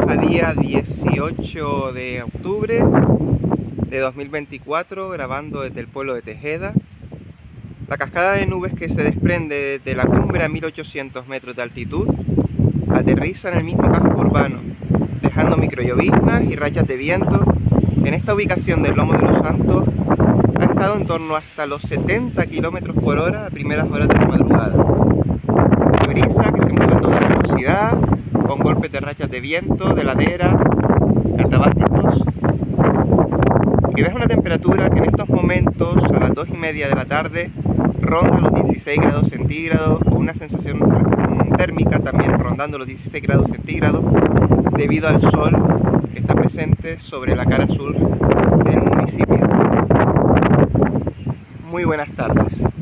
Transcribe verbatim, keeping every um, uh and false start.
a día dieciocho de octubre de dos mil veinticuatro, grabando desde el pueblo de Tejeda. La cascada de nubes que se desprende de la cumbre a mil ochocientos metros de altitud aterriza en el mismo casco urbano, dejando microlloviznas y rachas de viento. En esta ubicación del Lomo de los Santos ha estado en torno hasta los setenta kilómetros por hora a primeras horas de la madrugada. Brisa que se mueve a toda velocidad, con golpes de rachas de viento, de ladera, catabásticos, y que deja una temperatura que en estos momentos, a las dos y media de la tarde, ronda los dieciséis grados centígrados, con una sensación térmica también rondando los dieciséis grados centígrados, debido al sol que está presente sobre la cara sur del municipio. Muy buenas tardes.